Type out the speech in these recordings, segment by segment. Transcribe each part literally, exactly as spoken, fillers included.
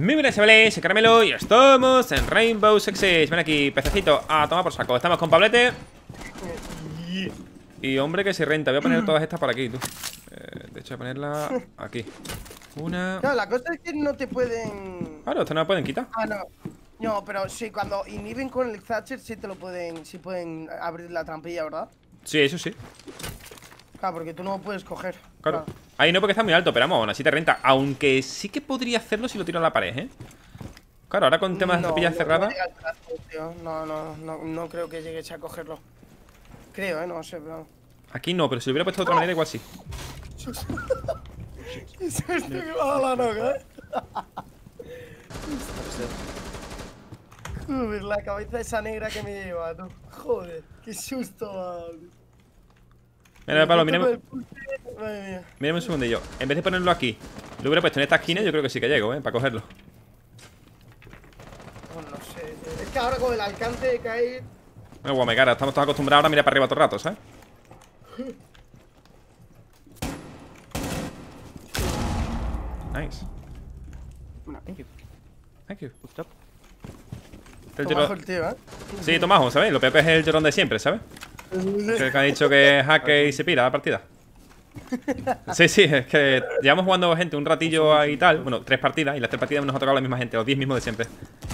Muy buenas, chavales, soy Caramelo y estamos en Rainbow Six Siege. Ven aquí, pececito, a tomar por saco. Estamos con Pablete. Y hombre que se renta. Voy a poner todas estas por aquí, tú. eh, De hecho, voy a ponerla aquí. Una. No, la cosa es que no te pueden... Claro, esto no la pueden quitar. Ah, no. No, pero sí, cuando inhiben con el Thatcher sí te lo pueden... Sí pueden abrir la trampilla, ¿verdad? Sí, eso sí. Claro, porque tú no lo puedes coger. Claro, claro. Ahí no porque está muy alto, pero vamos, aún así te renta. Aunque sí que podría hacerlo si lo tiro a la pared, ¿eh? Claro, ahora con temas no, de trampillas no, cerradas. No, no, no, no creo que llegues a cogerlo. Creo, ¿eh? No sé, pero... Aquí no, pero si lo hubiera puesto de otra manera igual sí. ¿Qué es esto que me va a la noga, eh? Joder, la cabeza esa negra que me lleva, tú. Joder, qué susto, madre. Mira, Pablo, mírame. Madre mía. Mírame un segundillo. En vez de ponerlo aquí, lo hubiera puesto en esta esquina. Yo creo que sí que llego, ¿eh? Para cogerlo. Pues no sé, es que ahora con el alcance de caer... Bueno, guame cara, estamos todos acostumbrados ahora a mirar para arriba todo el rato, ¿sabes? Nice. Thank you. Thank you. Stop. Este el Tomajo llorón- el tío, ¿eh? Sí, Tomajo, ¿sabes? Lo peor es el llorón de siempre, ¿sabes? El que ha dicho que es hacker y se pira la partida. Sí, sí, es que llevamos jugando gente un ratillo y tal. Bueno, tres partidas, y las tres partidas nos ha tocado la misma gente, los diez mismos de siempre.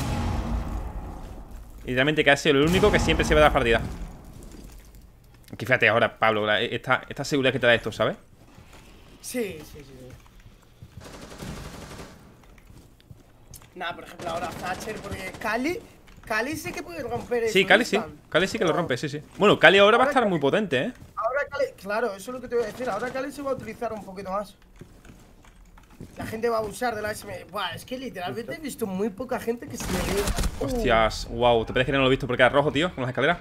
Y realmente que ha sido el único que siempre se va a dar partida. Aquí fíjate ahora, Pablo, la- esta, esta seguridad que te da esto, ¿sabes? Sí, sí, sí. Nada, por ejemplo, ahora Thatcher, porque Cali... Cali sí que puede romper eso. Sí, Cali sí, Cali sí que lo rompe, sí, sí. Bueno, Cali ahora va a estar muy potente, ¿eh? Ahora Cali... Claro, eso es lo que te voy a decir. Ahora Cali se va a utilizar un poquito más. La gente va a usar de la S M... Buah, es que literalmente he visto muy poca gente que se le ve... Hostias, wow, ¿te parece que no lo he visto porque era rojo, tío? Con las escaleras.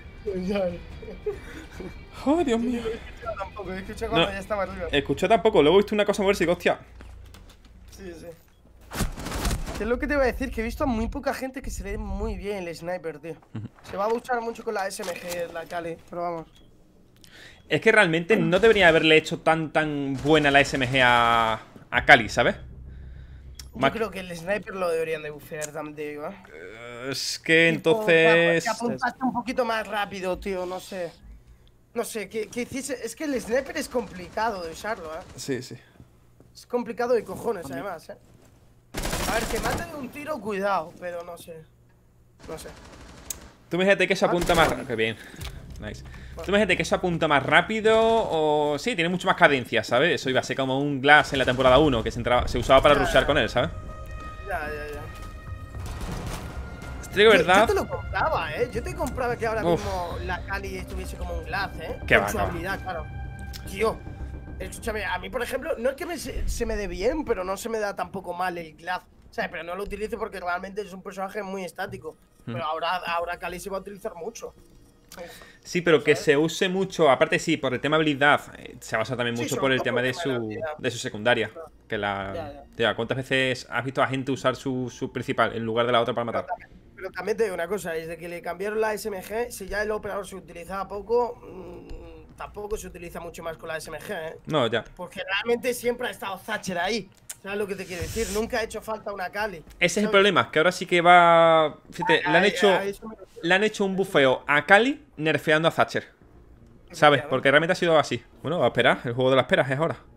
¡Oh, Dios mío! No he escuchado tampoco, he escuchado cuando No, ya estaba arriba. escuché tampoco, luego he visto una cosa moverse y digo, hostia. Sí, sí. ¿Qué es lo que te iba a decir? Que he visto a muy poca gente que se ve muy bien el sniper, tío. Se va a usar mucho con la S M G, la Cali, pero vamos. Es que realmente no debería haberle hecho tan tan buena la S M G a, a Cali, ¿sabes? Yo Ma- creo que el sniper lo deberían de bufear también, digo, ¿eh? Eh, Es que Tipo, entonces... Que apuntaste un poquito más rápido, tío, no sé. No sé, que, que hiciese... Es que el sniper es complicado de usarlo, ¿eh? Sí, sí. Es complicado de cojones, además, ¿eh? A ver, que mate de un tiro, cuidado, pero no sé. No sé. Tú imagínate que eso apunta más... Qué bien. Nice. Tú imagínate que eso apunta más rápido o... Sí, tiene mucho más cadencia, ¿sabes? Eso iba a ser como un Glass en la temporada uno que se, entraba, se usaba para Ya, rushear ya. con él, ¿sabes? Ya, ya, ya. Te digo Yo, verdad... yo te lo compraba, ¿eh? Yo te compraba que ahora Uf. mismo la Cali estuviese como un Glass, ¿eh? Qué Con va, su qué va. habilidad, claro. Tío, escúchame, a mí, por ejemplo, no es que me, se, se me dé bien, pero no se me da tampoco mal el Glass. O sea, pero no lo utilizo porque realmente es un personaje muy estático. Hmm. Pero ahora, ahora Cali se va a utilizar mucho. Sí, pero que ¿sabes? se use mucho, aparte sí, por el tema habilidad, eh, se basa también Sí, mucho sobre por el todo tema por de el tema su, de la habilidad. de su secundaria. Claro. Que la... Ya, ya. Tía, ¿cuántas veces has visto a gente usar su, su principal en lugar de la otra para Pero matar? también, pero también te digo una cosa, desde que le cambiaron la S M G, si ya el operador se utilizaba poco, mmm, tampoco se utiliza mucho más con la S M G, ¿eh? No, ya. Porque realmente siempre ha estado Thatcher ahí. ¿Sabes lo que te quiero decir? Nunca ha hecho falta una Cali. Ese es el ¿sabes? problema, que ahora sí que va... Fíjate, le han Ahí- hecho, ahí eso me refiero. le han hecho un bufeo a Cali nerfeando a Thatcher. ¿Sabes? Porque realmente ha sido así. Bueno, a esperar, el juego de las esperas es ahora.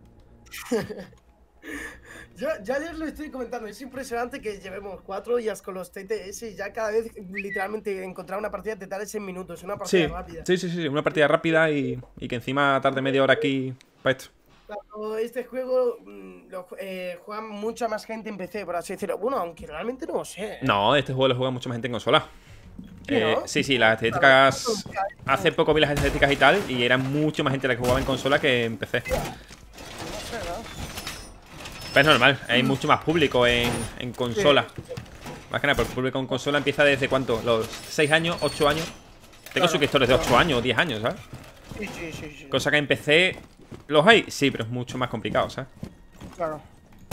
Yo, yo ayer lo estoy comentando, es impresionante que llevemos cuatro días con los T T S y ya cada vez literalmente encontrar una partida te tarda en minutos, una partida Sí, rápida. sí, sí, sí, una partida rápida y, y que encima tarde media hora aquí para esto. Claro, este juego mm, lo eh, juega mucha más gente en P C, por así decirlo. Bueno, aunque realmente no lo sé. ¿eh? No, este juego lo juega mucha más gente en consola. Sí, Eh, ¿no? sí, sí, las estadísticas... Hace poco vi las estadísticas y tal, y era mucho más gente la que jugaba en consola que en P C. No sé, ¿no? Pero es normal, hay mucho más público en, en consola. Más que nada, porque el público en consola empieza desde ¿cuánto? Los seis años, ocho años. Tengo Claro, suscriptores de claro. ocho años, diez años, ¿sabes? Sí, sí, sí, sí. Cosa que en P C los hay, sí, pero es mucho más complicado, ¿sabes? Claro.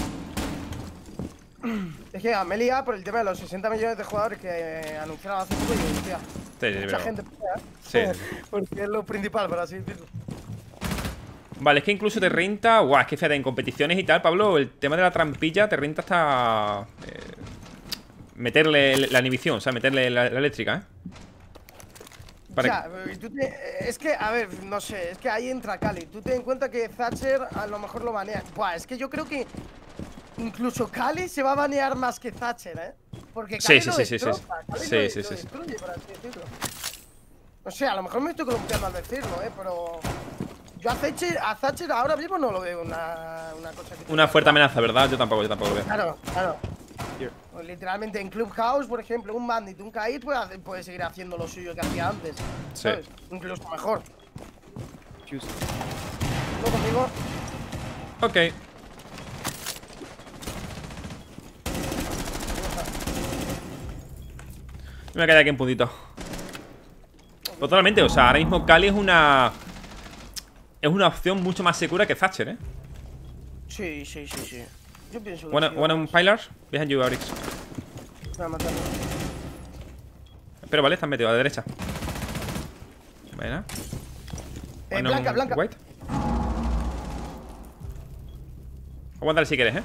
Es que me he liado por el tema de los sesenta millones de jugadores que eh, anunciaron hace poco y hostia, Sí, sí, mucha pero- gente, Sí, ¿eh? sí, sí. Porque es lo principal, por así decirlo. Vale, es que incluso te renta. Guau, es que fíjate, en competiciones y tal, Pablo, el tema de la trampilla te renta hasta. Eh, meterle la inhibición, o sea, meterle la, la eléctrica, ¿eh? Para Ya, tú te, es que, a ver, no sé, es que ahí entra Cali. Tú ten en cuenta que Thatcher a lo mejor lo banea. Buah, es que yo creo que incluso Cali se va a banear más que Thatcher, ¿eh? Porque Cali sí, lo sí, sí, sí, destroza, sí. Cali Sí, lo, sí, lo sí, sí. destruye, por así decirlo. No sé, a lo mejor me estoy columpiando al decirlo, ¿eh? Pero yo a Thatcher, a Thatcher ahora mismo no lo veo una, una cosa que... Una fuerte amenaza, ¿verdad? Yo tampoco, yo tampoco lo veo. Claro, claro. Here. Pues literalmente en Clubhouse, por ejemplo, un Bandit, un Kaid puede, hacer- puede seguir haciendo lo suyo que hacía antes. Sí. ¿Sabes? Incluso mejor. Choose. ¿No conmigo? Ok. Me voy a quedar aquí un puntito. Totalmente, o sea, ahora mismo Cali es una. Es una opción mucho más segura que Thatcher, ¿eh? Sí, sí, sí, sí. Yo pienso que One, sí, one on vamos. pillars, behind you, Arix. Voy a matarlo. Pero vale, están metidos a la derecha. Bueno. Eh, One blanca, on blanca. white. Aguántale si quieres, ¿eh?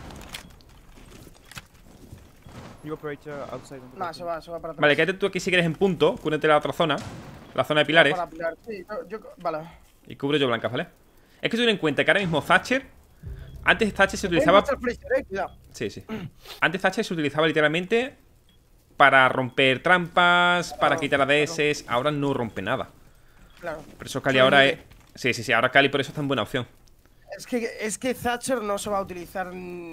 You operate uh, outside. on the No, balcony. se va, se va para atrás. Vale, quédate tú aquí si quieres en punto. Cúrete la otra zona. La zona de pilares. Para pilar. Sí, yo, yo- vale. Y cubro yo blancas, ¿vale? Es que ten en cuenta que ahora mismo Thatcher. Antes Thatcher se Voy a utilizaba. matar Freezer, eh, cuidado. Sí, sí. Antes Thatcher se utilizaba literalmente para romper trampas, para Claro, quitar A D S. claro. Ahora no rompe nada. Claro. Por eso Cali Solo ahora es. inhibe. Sí, sí, sí. Ahora Cali por eso está en buena opción. Es que, es que Thatcher no se va a utilizar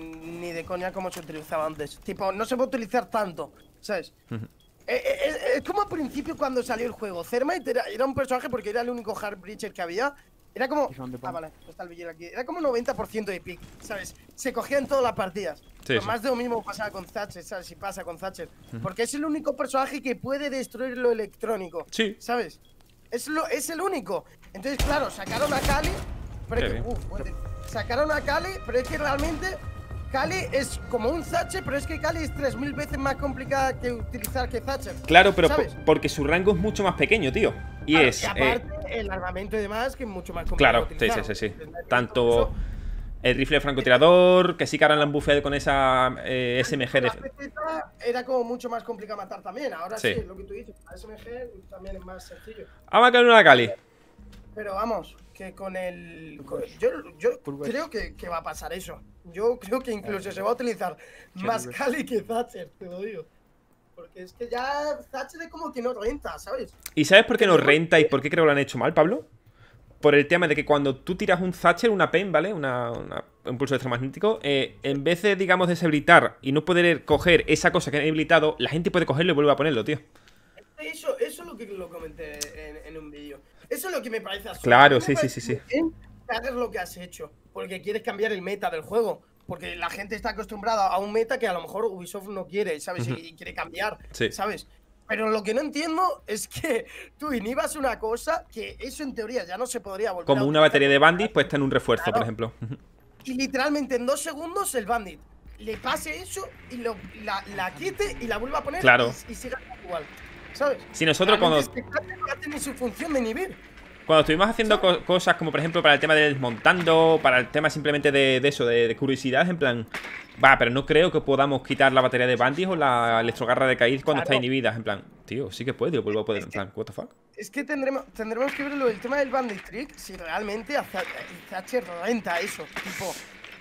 ni de coña como se utilizaba antes. Tipo, no se va a utilizar tanto, ¿sabes? Ujú. Eh, eh, eh, es como al principio cuando salió el juego. Thermite era, era un personaje porque era el único hard breacher que había. Era como. He's on the Ah, bomb. vale, está el villero aquí. Era como noventa por ciento de pick, ¿sabes? Se cogía en todas las partidas. Pero sí. más de lo mismo pasaba con Thatcher, ¿sabes? Si pasa con Thatcher. Porque es el único personaje que puede destruir lo electrónico. Sí. ¿Sabes? Es, lo, es el único. Entonces, claro, sacaron a Cali. Pero Qué es que, bien. uf, fuerte. Sacaron a Cali, pero es que realmente Cali es como un Thatcher, pero es que Cali es tres mil veces más complicada que utilizar que Thatcher. Claro, pero ¿sabes? po- porque su rango es mucho más pequeño, tío. Y Claro, es. y eh, aparte, el armamento y demás, que es mucho más complicado. claro, de sí, utilizar. sí, sí, sí. Entonces, Tanto eso- el rifle de francotirador, que sí que ahora la han bufeado con esa eh, S M G de. La P Z era como mucho más complicado matar también. Ahora sí, Sí. lo que tú dices, la S M G también es más sencillo. Vamos a caer una Cali. Pero vamos, que con el. con- yo yo Full west. creo que, que va a pasar eso. Yo creo que incluso se va a utilizar más west. Cali que Thatcher, te lo digo. Porque es que ya Thatcher es como que no renta, ¿sabes? ¿Y sabes por qué no renta y por qué creo que lo han hecho mal, Pablo? Por el tema de que cuando tú tiras un Thatcher, una P E M, ¿vale? Una, una- un pulso electromagnético, eh, en vez de, digamos, deshabilitar y no poder coger esa cosa que han habilitado, la gente puede cogerlo y vuelve a ponerlo, tío. Eso, eso es lo que lo comenté en, en un vídeo. Eso es lo que me parece absurdo. Claro, Me sí, sí, parece sí, sí. muy bien que hagas lo que has hecho. Porque quieres cambiar el meta del juego. Porque la gente está acostumbrada a un meta que a lo mejor Ubisoft no quiere, ¿sabes? Y- Y quiere cambiar, Sí. ¿sabes? Pero lo que no entiendo es que tú inhibas una cosa que eso en teoría ya no se podría volver a Como una utilizar. batería de bandits, pues está en un refuerzo, Claro. por ejemplo. Y literalmente en dos segundos el bandit le pase eso y lo, la, la quite y la vuelva a poner Claro. y, y siga igual. ¿Sabes? Si nosotros cuando, Realmente este cambio no tiene su función de inhibir. cuando estuvimos haciendo co- cosas como, por ejemplo, para el tema del desmontando, para el tema simplemente de, de eso, de, de curiosidad, en plan, va, pero no creo que podamos quitar la batería de bandits o la electrogarra de Kaid cuando Claro. está inhibida. En plan, tío, sí que puede, yo vuelvo a poder. En plan, what the fuck. Es que tendremos, tendremos que ver lo del tema del bandit trick si realmente a Za- Thatcher renta eso. Tipo,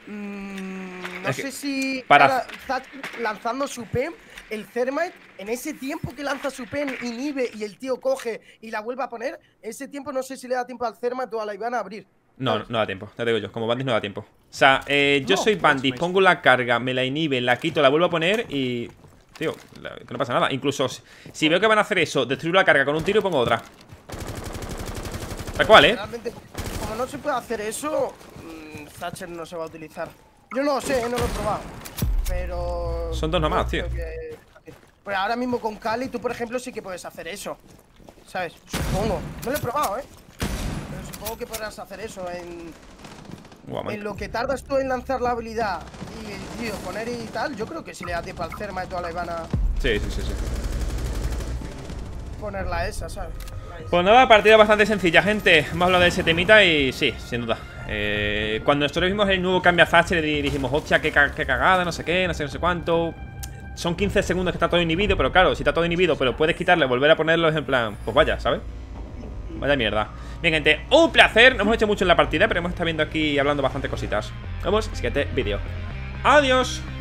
mm, no Es que sé si para- ahora Thatcher lanzando su P E M, el Thermite, en ese tiempo que lanza su P E M, inhibe y el tío coge y la vuelve a poner, ese tiempo no sé si le da tiempo al Thermite o a la Ivana a abrir. No, no da tiempo, ya te digo yo, como bandit no da tiempo. O sea, eh, yo No, soy pues, bandit, pues. pongo la carga, me la inhibe, la quito, la vuelvo a poner y... Tío, la- que no pasa nada. Incluso si, si veo que van a hacer eso, destruir la carga con un tiro y pongo otra. Tal cual, ¿eh? Realmente, como no se puede hacer eso, mm, Thatcher no se va a utilizar. Yo no lo sé, no lo he probado. Pero. Son dos nomás, yo tío. creo que- Pero ahora mismo con Cali, tú por ejemplo, sí que puedes hacer eso. ¿Sabes? Supongo. No lo he probado, ¿eh? Pero supongo que podrás hacer eso en. Guau, man. En lo que tardas tú en lanzar la habilidad y el tío poner y tal, yo creo que si le da tiempo al Cerma y toda la Ivana Sí, sí, sí, sí. ponerla esa, ¿sabes? Pues nada, partida bastante sencilla, gente. Hemos hablado de ese temita y sí, sin duda. eh, Cuando nosotros vimos el nuevo cambio a Thatcher y dijimos, hostia, qué, qué cagada, no sé qué, no sé, no sé cuánto. Son quince segundos que está todo inhibido, pero claro, si está todo inhibido, pero puedes quitarle, volver a ponerlo, es en plan, pues vaya, ¿sabes? Vaya mierda. Bien, gente, un placer. No hemos hecho mucho en la partida, pero hemos estado viendo aquí y hablando bastante cositas. Nos vemos en el siguiente vídeo. Adiós.